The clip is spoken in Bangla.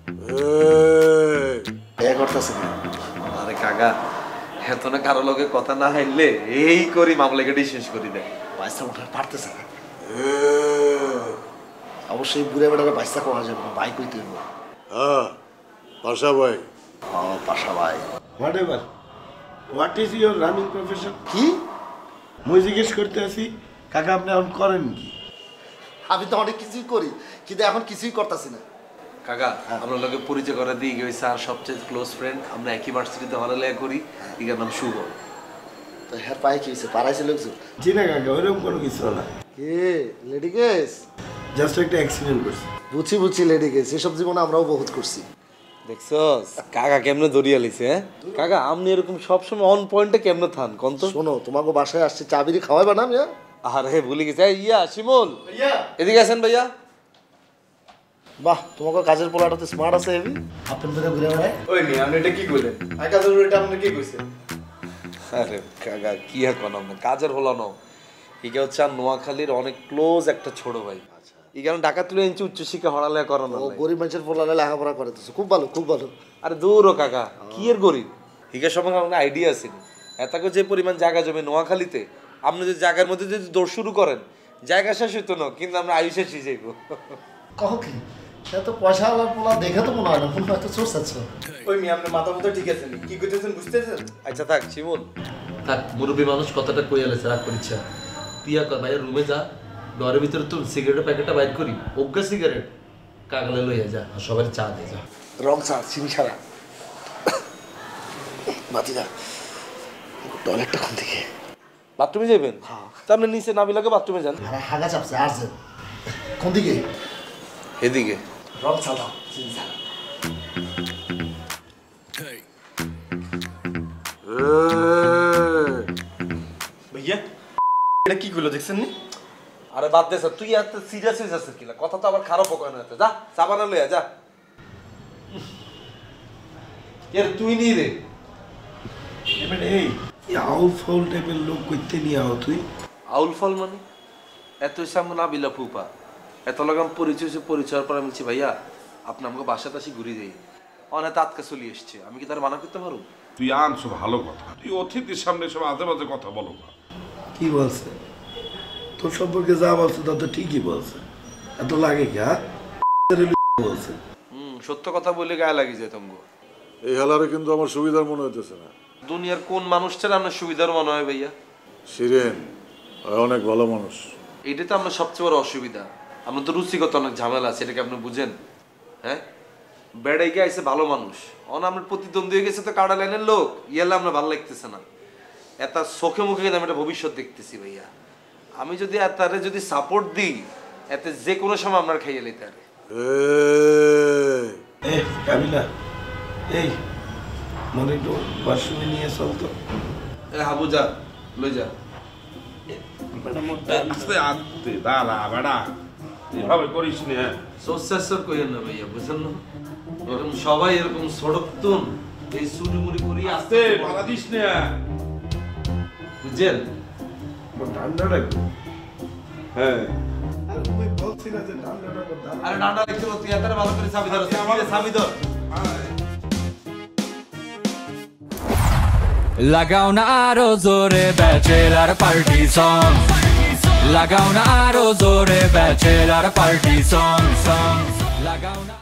আরে কাকা এত না কারো লগে কথা না হাইলে এই করি মামলাকে শেষ করে দেয়। পয়সা ওঠার পারতেছে না। অবশ্যই বুড়ে বেড়ারে পয়সা কোয়া যাবে না, ভাই কইতে হইব। হ্যাঁ পাশা ভাই। পাশা ভাই। Whatever, what is your running profession? কি মুই জিজ্ঞেস করতে আছি কাকা আপনি এখন করেন কি? আমি তো অনেক কিছুই করি কিন্তু এখন কিছুই করতেছি না। কাকা আমরা লোকে পরিচয় করে দিই ওই স্যার সবচেয়ে ক্লোজ ফ্রেন্ড, আমরা একই ভার্সিটিতে হলে করি। ইগার নাম শুভ। তো হ্যাঁ পায়ে কি হয়েছে, পাড়াইছে লোকজন? জি না কাকা, ওইরকম কোনো কিছু না। কে লেডি কেস? জাস্ট একটা অ্যাক্সিডেন্ট করছে। বুঝছি লেডি কেস, এসব জীবনে আমরাও বহুত করছি। দেখছস কাকা কেমনে দরিয়া লিছে? হ্যাঁ কাকা আপনি এরকম সবসময় অন পয়েন্টে কেমনে থান কোন তো? শোনো তোমাকে বাসায় আসছে, চাবিরি খাওয়াইবা না মিয়া? আরে ভুলে গেছে। ইয়া শিমুল এদিকে আসেন ভাইয়া। বাহ তোমাকে কাজের পোলাটা তো স্মার্ট আছে। হেভি আপনার ধরে ঘুরে বেড়ায়। ওই নি আপনি এটা কি কইলেন? আর কাজের এটা আপনি কি কইছেন? আরে কাকা কি আর কোন না কাজের হলো না। ইকে হচ্ছে নোয়াখালীর অনেক ক্লোজ একটা ছোট ভাই। ইখানে ঢাকা তুলে এনেছি উচ্চশিক্ষা হড়ালেখা করানো। ও গরিব মানুষের পোলালে লেখাপড়া করে তো খুব ভালো, খুব ভালো। আরে দূর ও কাকা কি এর গরিব? হিগের সম্বন্ধে আমার আইডিয়া আছে। এতকে যে পরিমাণ জায়গা জমি নোয়াখালীতে, আপনি যদি জায়গার মধ্যে যদি দৌড় শুরু করেন জায়গা শেষ হইতো না, কিন্তু আমরা আয়ু শেষ হয়ে যাইব। কহ কি সে তো পয়সা আলার পোলা দেখে তো মনে হয় না, মনে হয় তো চোর আছে। ওই মি আপনার মাথা মতো ঠিক আছে কি কইতেছেন বুঝতেছেন? আচ্ছা থাক শিমুল থাক, মুরব্বী মানুষ কথাটা কই আলেছে, রাগ করিচ্ছা। তুই ভাইয়া রুমে যা, ঘরের ভিতরে তো সিগারেটের প্যাকেটটা বাইর করি, অজ্ঞা সিগারেট কাগলে লইয়া যা, আর সবাই চা দিয়ে যা। রং চা চিনি ছাড়া। বাতিদা টয়লেটটা কোন দিকে? বাথরুমে যাবেন? তা আপনি নিচে নামি লাগে বাথরুমে যান। আরে হাগা চাপছে আসছে কোন দিকে? এদিকে। রং চা দাও চিনি ছাড়া। ভাইয়া এটা কি কইলো দেখছেন নি? আরে বাদ দে স্যার, তুই এত সিরিয়াস হয়ে যাচ্ছিস কিলা? কথা তো আবার খারাপ হোক না। যা সাবানা লইয়া যা। এর তুই নি রে এবারে এই আউল ফাউল টাইপের লোক কইতে নিয়ে আও তুই। আউল ফল মানে এত সামনে না বিলা ফুপা এত লাগাম পরিচয়ের পর আমি বলছি ভাইয়া আপনি আমাকে বাসাতে আসি ঘুরে যাই। অনেক আটকা চলে এসছে, আমি কি তার মানা করতে পারবো? তুই আনছো ভালো কথা, তুই অতিথির সামনে সব আজে বাজে কথা বলো না। কি বলছে তোর সম্পর্কে? যা বলছে তা তো ঠিকই বলছে। এত লাগে কি? হ্যাঁ বলছে। সত্য কথা বলে গায়ে লাগে যায় তোমাকে। এই হালারে কিন্তু আমার সুবিধার মনে হইতেছে না। দুনিয়ার কোন মানুষটার আপনার সুবিধার মনে হয় ভাইয়া? শিরেন অনেক ভালো মানুষ। এইটা তো আমরা সবচেয়ে বড় অসুবিধা। আপনার তো রুচিগত অনেক ঝামেলা আছে, এটাকে আপনি বুঝেন? হ্যাঁ বেড়াই গিয়ে আইসে ভালো মানুষ, আপনার প্রতিদ্বন্দ্বী হয়ে গেছে তো কাটা লাইনের লোক, ইয়ালে আমরা ভালো লাগতেছে না। এত চোখে মুখে কিন্তু আমি একটা ভবিষ্যৎ দেখতেছি ভাইয়া। আমি যদি এতারে যদি সাপোর্ট দিই এতে যে কোনো সময় আপনার খাইয়ে লইতে পারে। কাবিলা এই মনে একটু ওয়াশরুমে নিয়ে চল তো। হাবু যা লই যা। আস্তে আস্তে দাঁড়া বেড়া, এভাবে করিস না। সোসাসর কইেন না ভাইয়া, বুঝেন না? এরকম সবাই এরকম সড়কতুন এই চুরি মুড়ি করি আস্তে মারা দিস না, বুঝছেন? ঠান্ডা রাখবো। হ্যাঁ বলছি না যে ঠান্ডা রাখবো। আরে ডান্ডা দেখতে তুই এত ভালো করে চাবি ধর, চাবি ধর। লাগাও না আরো জোরে ব্যাচেলার পার্টি সং, লাগাও না আরো জোরে ব্যাচেলার পার্টি সং, লাগাও না।